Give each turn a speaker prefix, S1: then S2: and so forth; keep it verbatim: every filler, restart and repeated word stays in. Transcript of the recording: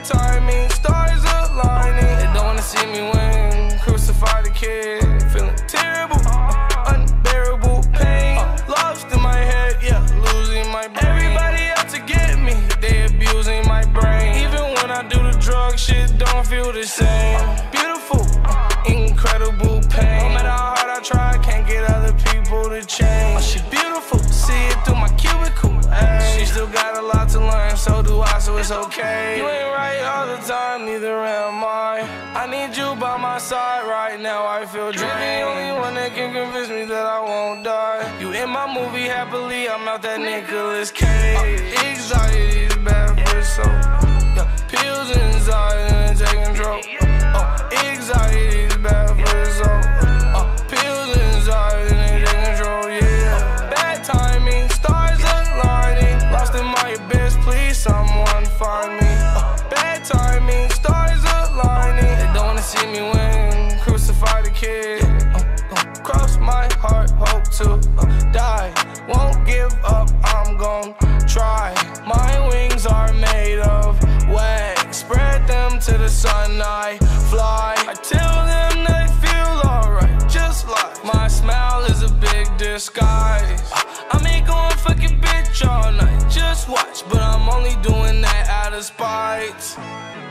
S1: timing, stars aligning. They don't wanna see me win. Crucify the kid, feeling terrible, unbearable pain. Lost in my head, yeah, losing my brain. Everybody out to get me, they abusing my brain. Even when I do the drug shit, don't feel the same. Beautiful, incredible pain. No matter how hard I try, I can't get other people to change. She beautiful, see it through my cubicle. Ay. She still got a lot to learn, so do I, so it's okay. You ain't right all the time, neither am I. I need you by my side right now, I feel drained. You're the only one that can convince me that I won't die. You in my movie happily, I'm out that Nicolas Cage. uh, Anxiety is bad for the soul. Yeah, pills inside and take control. uh, Anxiety is bad for the soul. uh, Pills inside and they take control, yeah. Bad timing, stars aligning. Lost in my abyss, please someone find me. uh, Bad timing, stars aligning. They don't wanna see me win. Crucify the kid. uh, uh, Cross my heart, hope to uh, die. Won't give up, I'm gon' try. My wings are made of wax. Spread them to the sun, I fly. I tell them they feel alright, just like my smile is a big disguise. uh, I may go and fuck your bitch all night, just watch. But I'm only doing that out of spite.